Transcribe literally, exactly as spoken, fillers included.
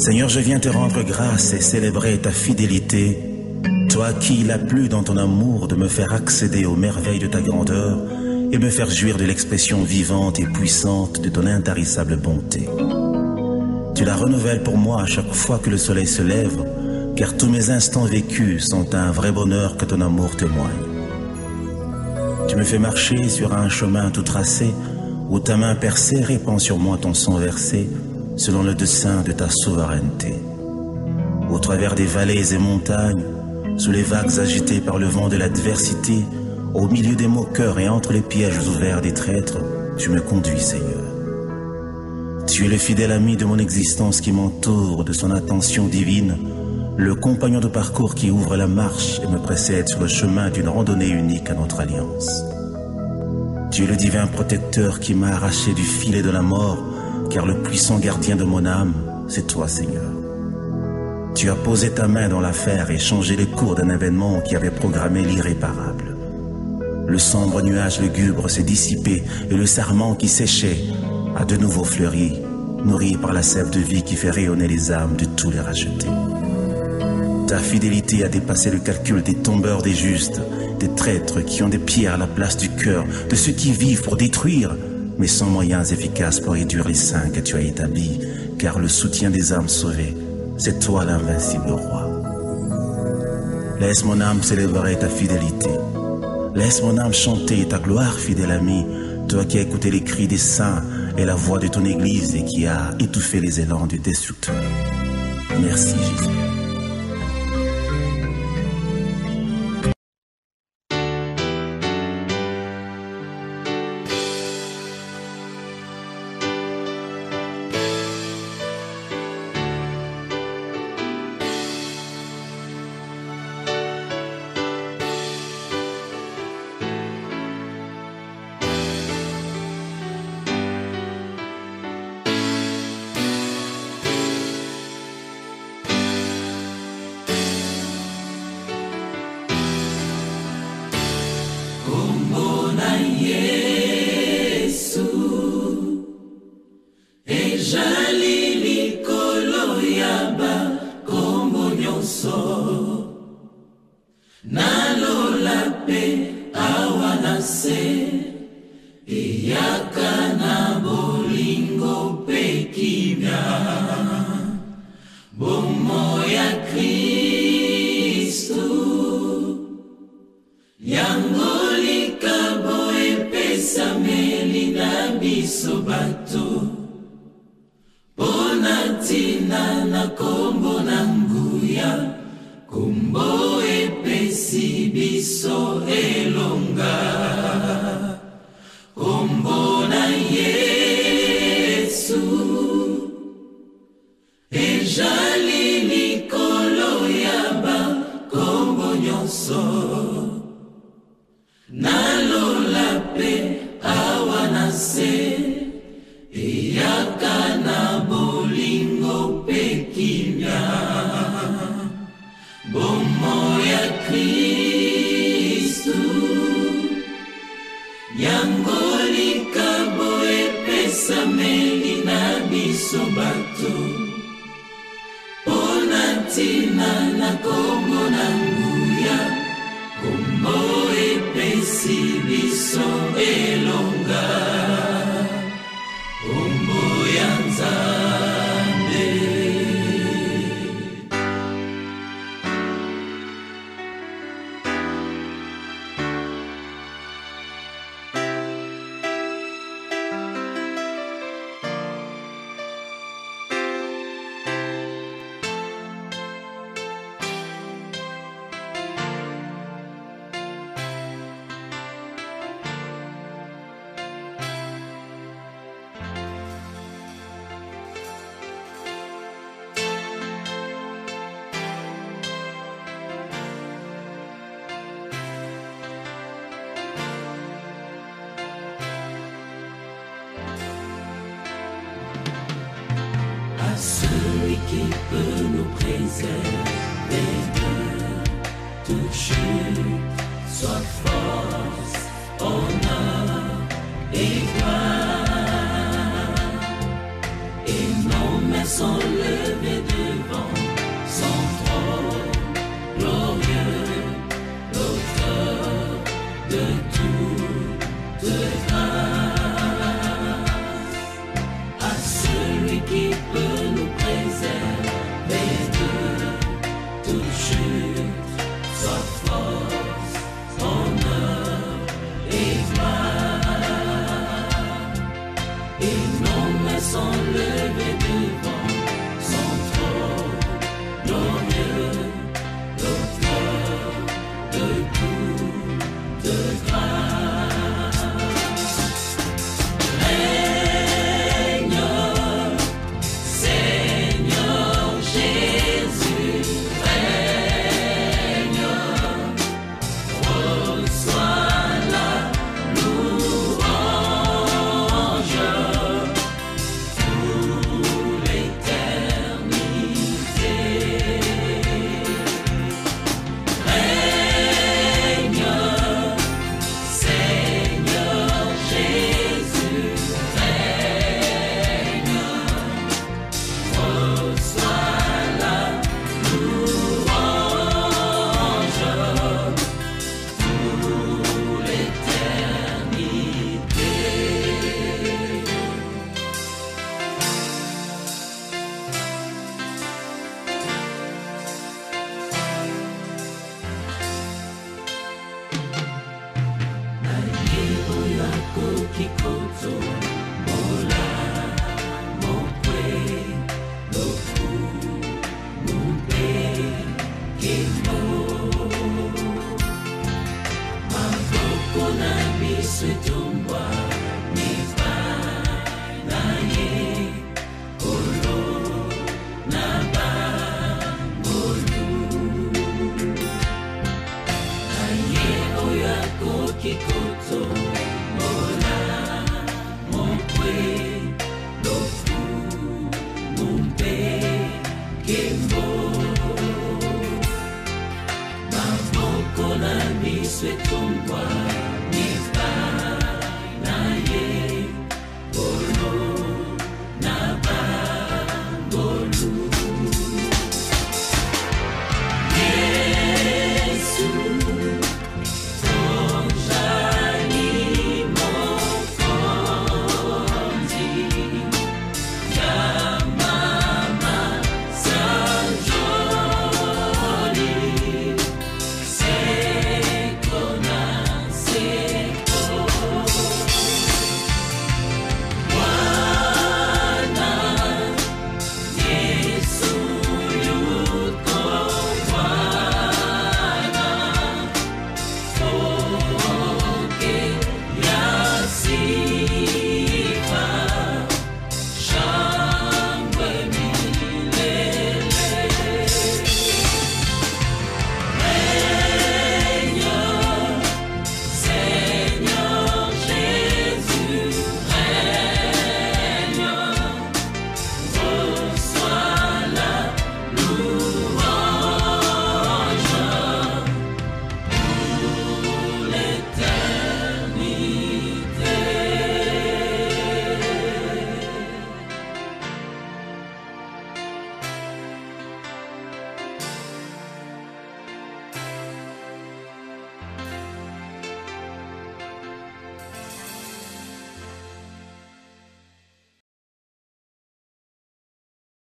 Seigneur, je viens te rendre grâce et célébrer ta fidélité, toi qui il a plu dans ton amour de me faire accéder aux merveilles de ta grandeur et me faire jouir de l'expression vivante et puissante de ton intarissable bonté. Tu la renouvelles pour moi à chaque fois que le soleil se lève, car tous mes instants vécus sont un vrai bonheur que ton amour témoigne. Tu me fais marcher sur un chemin tout tracé, où ta main percée répand sur moi ton sang versé, selon le dessein de ta souveraineté. Au travers des vallées et montagnes, sous les vagues agitées par le vent de l'adversité, au milieu des moqueurs et entre les pièges ouverts des traîtres, tu me conduis, Seigneur. Tu es le fidèle ami de mon existence qui m'entoure de son attention divine, le compagnon de parcours qui ouvre la marche et me précède sur le chemin d'une randonnée unique à notre alliance. Tu es le divin protecteur qui m'a arraché du filet de la mort, car le puissant gardien de mon âme, c'est toi, Seigneur. Tu as posé ta main dans l'affaire et changé les cours d'un événement qui avait programmé l'irréparable. Le sombre nuage lugubre s'est dissipé et le sarment qui séchait a de nouveau fleuri, nourri par la sève de vie qui fait rayonner les âmes de tous les rachetés. Ta fidélité a dépassé le calcul des tombeurs des justes, des traîtres qui ont des pierres à la place du cœur, de ceux qui vivent pour détruire, mais sans moyens efficaces pour réduire les saints que tu as établis, car le soutien des âmes sauvées, c'est toi l'invincible roi. Laisse mon âme célébrer ta fidélité. Laisse mon âme chanter ta gloire, fidèle ami, toi qui as écouté les cris des saints et la voix de ton Église et qui a étouffé les élans du destructeur. Merci, Jésus. Celui qui peut nous préserver de toute chute, soit force, honneur et gloire. Et nos mains sont levées de kikoto mola mokwe loku mumpe kemo maboko na biso etumbwa nipa na ye kolo na bangolu na ye oyo akoki koto mola mokwe lofu mumpe kembo maboko na biso etumbwa